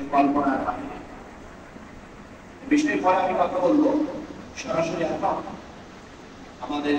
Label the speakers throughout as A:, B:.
A: কল্পনার বাইরে। বিষয় পরে আমি কথা বলবো সরাসরি। এখন আমাদের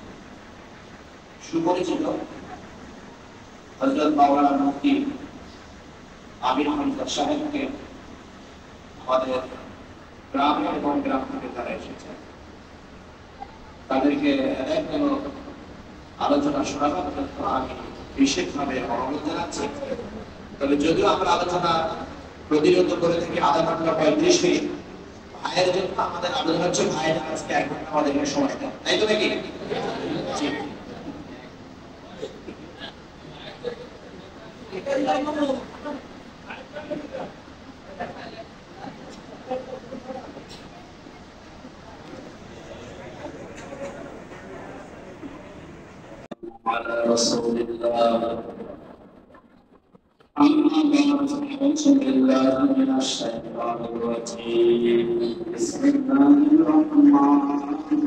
A: সুপরিচিত হযরত মাওলানা মুফতি আমির হামজা সাহেবকে আমাদের গ্রামে এবং গ্রাম থেকে তারা এসেছেন, তাদেরকে আলোচনা শোনাবার জন্য আমি বিশেষভাবে অনুরোধ জানাচ্ছি। তবে যদিও আমরা আলোচনা প্রতিরোধ করে থাকি ০.৫ ঘন্টা ৩৫ মিনিট, ভাইয়ের জন্য আমাদের আলোচনা হচ্ছে ভাইয়ের আজকে ১ ঘন্টা আমাদেরকে সময় দেয়, তাই তো নাকি? على رسول الله أما بعد أعوذ بالله من الشيطان الرجيم بسم الله الرحمن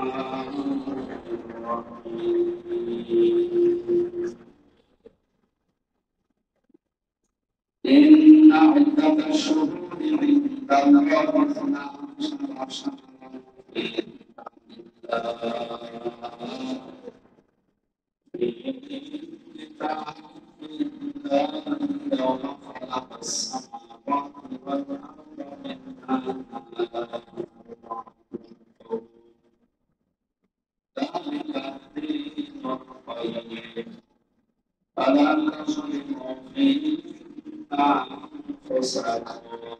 A: الرحيم إن عدة الشهور عند الله 12 شهرا في كتاب الله يوم خلق السماوات والأرض منها ذلك الدين القيم فلا تظلموا فيه أنفسكم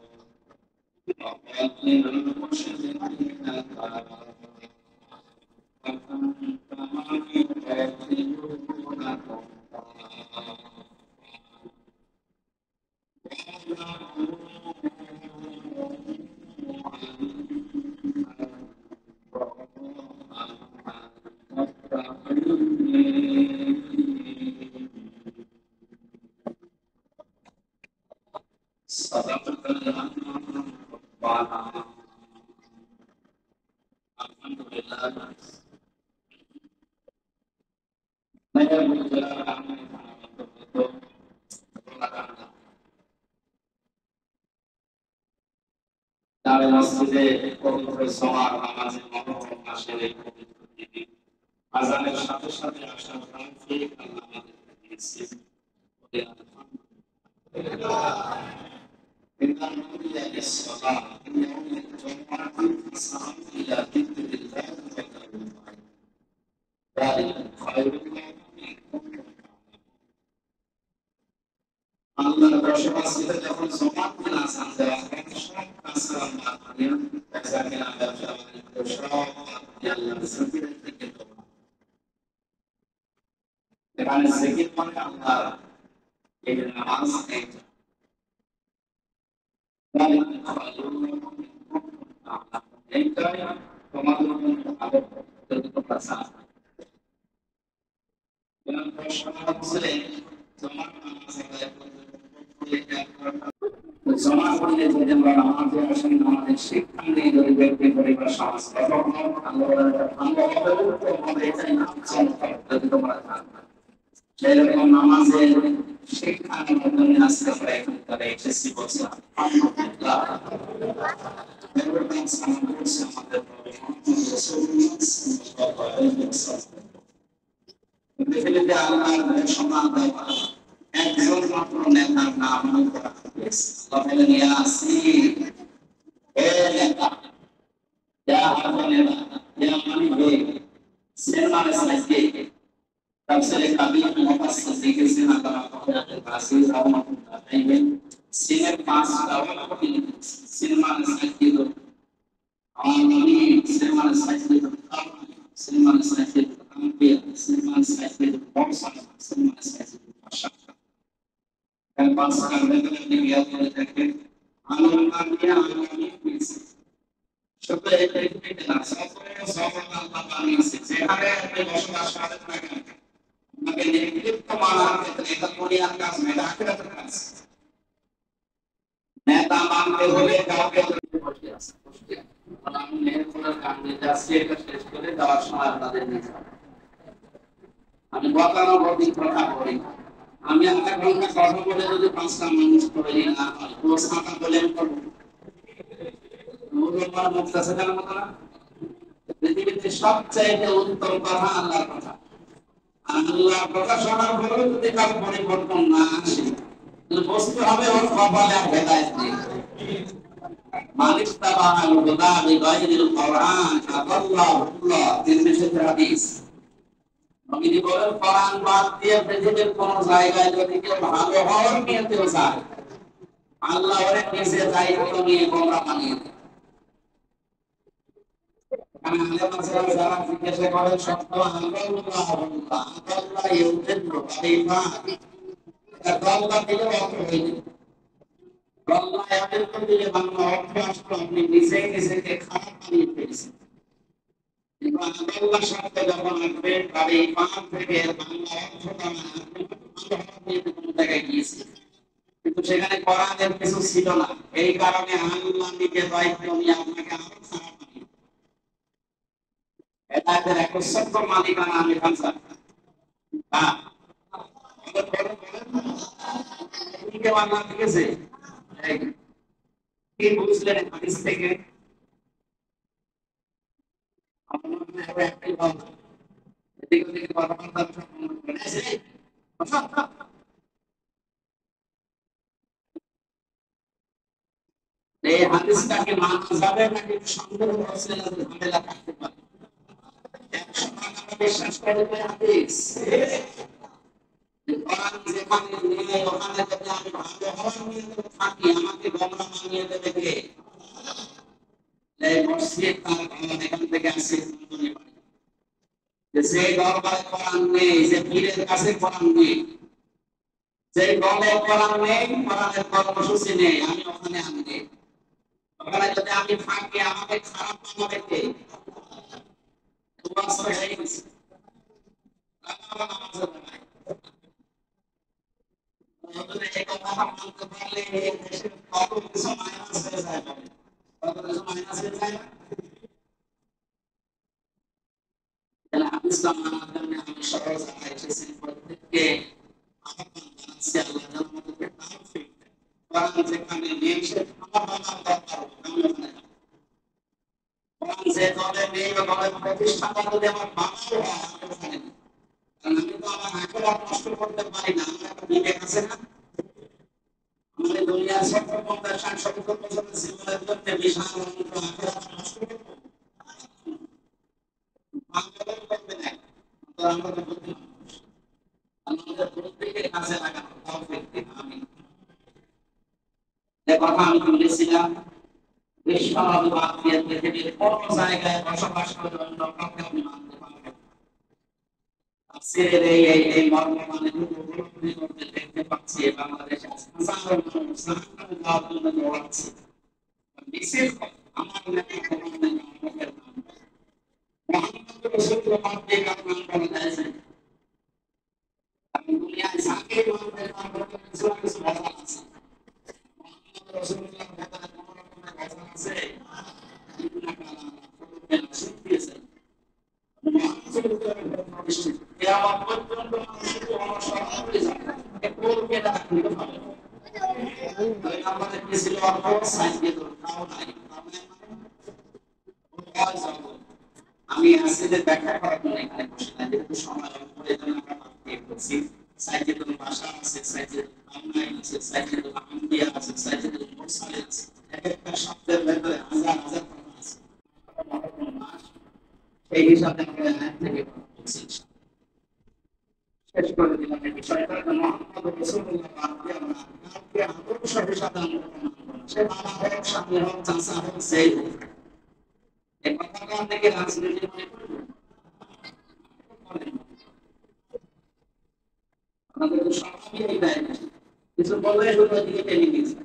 A: وقاتلوا المشركين كافة كما يقاتلونكم আজানের সাথে সাথে আসার তৌফিক আল্লাহ আমাদেরকে দিয়েছেন। আল্লাহর বসবাসীরা যখন সমাজ দিন আসান দেওয়া হয় সব কাজকাম বাদ দিয়ে ব্যবসা কেনা ব্যবসা বাণিজ্য সব আল্লাহর জিকিরের থেকে এখানে জিকির মানে আল্লাহ এই নামাজ এইটাই তোমাদের মধ্যে ভালো যদি তোমরা চাও। জমা করলে যদি আমরা নামাজে আসেন, আমাদের শিক্ষা নিয়ে যদি ব্যক্তি পরিবার সমাজ যদি তোমরা সেরকম নামাজের শিক্ষা নিয়ে আসতে পারে তারা এসএসসি বলছে পৃথিবীতে আল্লাহর সমান দেওয়া একজন মাত্র নেতার নাম আল্লাহ বলেন ইয়াসিন, হে নেতা, ইয়া হাবিবা, ইয়া মালিবে সেলমান সাইকে তাফসীরে কাবীর মুফাসসির লিখেছেন আল্লাহ রাসূল রাহমাতুল্লাহ আলাইহি সিনের 5টা ওয়াক্তি সেলমান সাইকে আমি সেলমান সাইকে সেলমান সাইকে Selman Said Thompson, Selman Said Mashaka. Dan pasal dengan dia berdekat, alam-alamnya alami fisik. Sebab itu adalah sama alami fisik. Sehari hari masyarakat mereka, maka ini kemalan kita kemudian kas mereka akhirat kas. Neta mampu boleh kau kerja. Alam ini kalau kami dasar kerja sekolah dalam semangat ada ni. আমি বকানো বদি কথা করি,
B: আমি আধা ঘন্টা কথা বলে যদি 5টা মানুষ তৈরি না হয় পুরো ছাতা বলে করবো মুসলমান মুক্তাসিদের মতো না পৃথিবীতে সবচাইতে উত্তম কথা আল্লাহর কথা আল্লাহর কথা শোনার পরেও যদি কার পরিবর্তন না আসে বস্তু হবে ওর কপালে আর হেদায়েত নেই মালিক তাবা আল হুদা বিগাইরিল কোরআন আল্লাহুল্লাহ তিরমিজির হাদিস নবীজি বলেন কোরআন বাদ দিয়ে পৃথিবীর কোন জায়গায় যদি কেউ ভালো হওয়ার নিয়তে যায় আল্লাহ ওরে নিজে দায়িত্ব নিয়ে গোমরা বানিয়ে দেয় কারণ আলেম মাসালা যারা জিজ্ঞাসা করেন সত্য আল্লাহুল্লাহ আল্লাহ ইউদিল্লু কালিমা এটা আল্লাহ দিলে অর্থ হয়নি আল্লাহ ইয়াদিল্লু দিলে বাংলা অর্থ আসলো আপনি নিজেই নিজেকে খারাপ বানিয়ে ফেলেছেন কিন্তু আল্লাহ শব্দ যখন আসবে তার এই পান থেকে বাংলা অর্থটা আপনি ভালো নিয়ে কোন জায়গায় গিয়েছে কিন্তু সেখানে কোরআনের কিছু ছিল না এই কারণে আল্লাহ নিজে দায়িত্ব নিয়ে আপনাকে আরো খারাপ বানিয়ে হেদায়েতের একচ্ছত্র মালিকানা আমি খানসা হ্যাঁ কে বাংলা লিখেছে কি বুঝলেন হাদিস থেকে আপনার একটাই ভালো এদিকে থেকে কথাবার্তা এই হাদিসটাকে মানা যাবে নাকি সন্দেহ আছে না ঝামেলা থাকতে পারে 100% বিশ্বাস করে হাদিস কোরআন যেখানে নিয়ে ওখানে যদি আমি ভালো হওয়ার নিয়ে থাকি আমাকে গোমরা বানিয়ে দেবে কে এই মসজিদ তার এখান থেকে আসে যে দরবারে কোরআন নেই যে পীরের কাছে কোরআন নেই যে দলে কোরআন নেই কোরআনের কর্মসূচি নেই আমি ওখানে আনবে ওখানে যদি আমি থাকি আমাকে খারাপ বানাবে কে যেখানে নেই সে আমার দরকার যে দলে নেই বা দলের প্রতিষ্ঠাতা যদি আমার মানুষ হয় কারণ আমি তো আমার আখেরাত নষ্ট করতে পারি না আমার একটা বিবেক আছে না আমাদের দুনিয়ার 70-50-60 বছরের জীবনের মধ্যে বিশাল অঙ্ক আখেরাত নষ্ট করবো বাংলাদেশ করবে না আমাদের বুদ্ধি আমাদের প্রত্যেকে কাজে লাগানো তৌফিক দিন আমিন এই কথা আমি বলেছিলাম বিশ্বনবী বাকিয়া পৃথিবীর কোন জায়গায় বসবাস করে অন্য কাউকে আপনি মানতে পারবেন তাফসীরের এই মর্মমানে উপলব্ধি করতে দেখতে পাচ্ছি বাংলাদেশে হাজারো মানুষ সাহায্য দেওয়ার জন্য দৌড়াচ্ছে বিশেষ আমার নেতা কমান্ডার মুখের নাম মুহাম্মদ রাসূলুল্লাহ পেগাম নাম বলা যায় আমি দুনিয়ায় যাকে মানুষের নাম বলতে কিছু কিছু ভাষা আছে মুহাম্মদ রাসূলুল্লাহ ভেতরে কোন রকমের ভাষা আছে কিয়ামত পর্যন্ত মানুষকে অনুসরণ করে যাবে কোনকে না খুঁজে পাবে দুই নম্বরে কি ছিল অর্থ সাইয়েদুল কাউনাইন আমি আসলে ব্যাখ্যা করার জন্য এখানে বসে না যেহেতু সময় করে জন্য আমরা পাঠিয়ে করছি সাইয়েদুল বাশার আছে সাইয়েদুল কাউনাইন আছে সাইয়েদুল আম্বিয়া আছে সাইয়েদুল মুরসালিন আছে একটা শব্দের ভিতরে হাজার হাজার কথা আছে এই হিসাবে আমরা আয়াত থেকে বলছি শেষ করে দিলাম এই বিষয়টা মুহাম্মদ রাসূলুল্লাহ বাদে আমরা কাউকে আদর্শ হিসাবে আমরা মানব না সে বাবা হোক স্বামী হোক চাচা হোক সেই হোক এই কথাটা অনেকে রাজনীতি মনে করবে আমাদের তো সবাই দেয় কিছু বললে শুধু দিকে টেনে নিয়েছে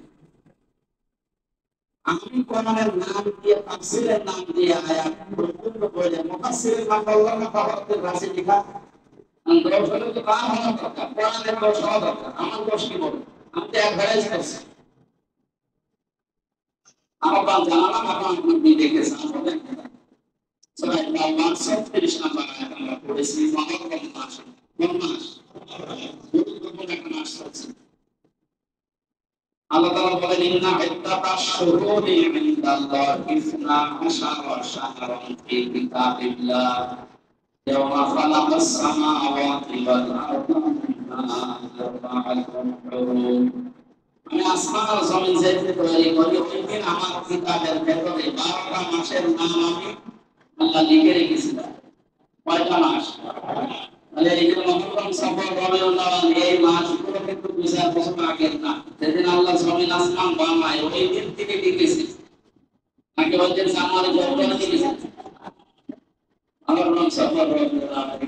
B: আমি কোরআনের নাম দিয়ে তাফসীরের নাম দিয়ে আয়াত পরিপূর্ণ করে মুফাসসিরের নাম বললাম না তাফসীরের রাশি লেখা দর্শনে তো কাম হওয়া দরকার কোরআনের দর্শ হওয়া দরকার আমার দর্শ কি বলবো আমি তো অ্যাডভাইস করছি আমার বাবা জানা না আপনি দেখেছেন আমাদের সবাই নাম 37 নাম্বার আয়াত আমরা পড়েছি মহারম মাস কোন মাস ইন্না ইদ্দাতাশ শুহুরি ইনদাল্লাহি 12 শাহরান ফি কিতাবিল্লাহ ইয়াওমা খালাকাস সামাওয়াতি ওয়াল আরদা মিনহা আরবা'াতুন হুরুম। আমি আসমান আর জমিন যেদিন তৈরি করি ওই দিন আমার কিতাবের ভেতরে 12টা মাসের নাম আমি আল্লাহ লিখে রেখেছিলাম। কয়টা মাস? তাহলে এই যে মুহররম, সফর, রবিউল আউয়াল এই মাসগুলো কিন্তু 2000 বছর আগের না। যেদিন আল্লাহ জমিন আসমান বানায় ওই দিন থেকে লিখেছেন। নাকি ওই দিন জানুয়ারি ফেব্রুয়ারি লিখেছেন? মুহররম, সফর, রবিউল আউয়াল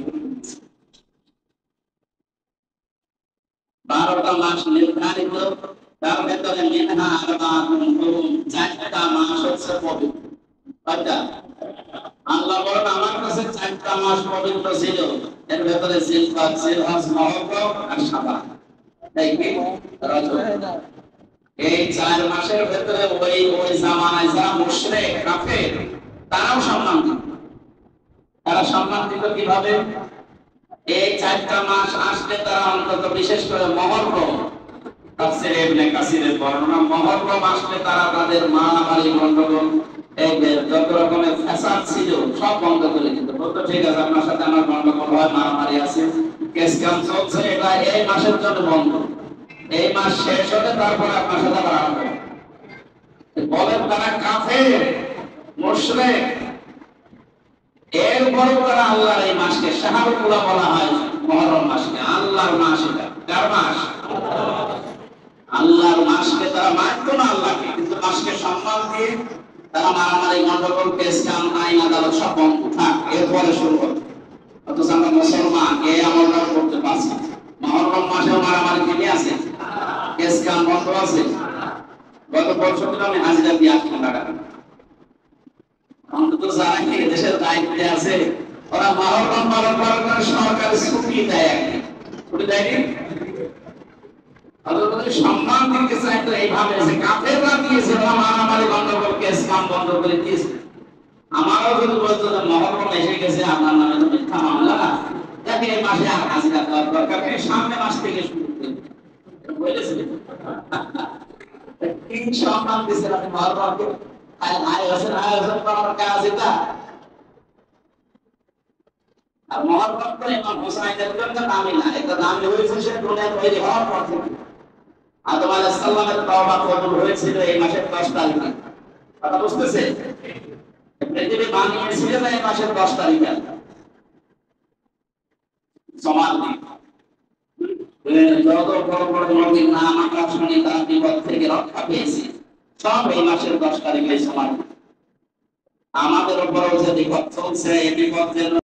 B: 12টা মাস নির্ধারিত। তার ভেতরে মিনহা আরবা'াতুন হুরুম, 4টা মাস হচ্ছে পবিত্র। কয়টা? আল্লাহ বলেন আমার কাছে 4টা মাস পবিত্র ছিল, এর ভেতরে জিলহজ, মুহররম আর শাবান। তাই কি? রজব। এই 4 মাসের ভেতরে ওই জামানায় যারা মুশরিক কাফের তারাও সম্মান দিত। তারা সম্মান দিত কিভাবে? এই 4টা মাস আসলে তারা অন্তত বিশেষ করে মুহররম, তাফসীর ইবনে কাসিরের বর্ণনা, মুহররম আসলে তারা তাদের মারামারি, গন্ডগোল, যত রকমের ফ্যাসাদ ছিল সব বন্ধ করে দিত। বলতো ঠিক আছে আপনার সাথে আমার গন্ডগোল হয়, মারামারি আছে, কেস কাম চলছে, এটা এই মাসের জন্য বন্ধ। এই মাস শেষ হলে তারপরে আপনার সাথে আবার আরম্ভ। বলেন তারা কাফের, মুশরিক, এরপরেও তারা আল্লাহর এই মাসকে শাহরুল্লাহ বলা হয়। মুহররম মাসকে আল্লাহর মাস। এটা কার মাস? আল্লাহর মাসকে তারা মানত না আল্লাহকে, কিন্তু মাসকে সম্মান দিয়ে তারা মারামারি, গন্ডগোল, কেস কাম, আইন আদালত সব বন্ধ থাক, এরপরে শুরু হবে। অথচ আমরা মুসলমান এই আমলটা করতে পারছি। মুহররম মাসেও মারামারি থেমে আছে, কেস কাম বন্ধ আছে। গত বছর আমি হাজিরা দিয়ে আসলাম টাকা। অন্তত যারা কি দেশের দায়িত্বে আছে ওরা মুহররম পালন করে সরকারি ছুটি দেয়, একদিন ছুটি দেয়নি। সম্মান দিতে চাইতো এইভাবে যে কাফেররা দিয়েছে, ওরা মারামারি, গন্ডগোল, কেস কাম বন্ধ করে দিয়েছে। আমারও যদি বলতো যে মুহররম এসে গেছে, আপনার নামে তো মিথ্যা মামলা, যাকে এই মাসে আর হাজিরা দেওয়ার দরকার নেই, সামনে মাস থেকে শুরু করবে বলেছিল। কি সম্মান দিয়েছে আপনি মুহররমকে? আয়োজন করার কাজ এটা। আর মুহররম তো ইমাম হুসাইনের জন্য দামি না, এটা দামি হয়েছে সে দুনিয়া তৈরি হওয়ার পর থেকে। আদম আলাইহিস সালামের তওবা কবুল হয়েছিল এই মাসের 10 তারিখে। কথা বুঝতেছে? পৃথিবী বানিয়েছিলেন এই মাসের 10 তারিখে। সমান দিন যত বড় বড় নবীর নাম আমরা শুনি তার বিপদ থেকে রক্ষা পেয়েছি, সব এই মাসের 10 তারিখে সমান। আমাদের উপরও যে বিপদ চলছে এই বিপদ যেন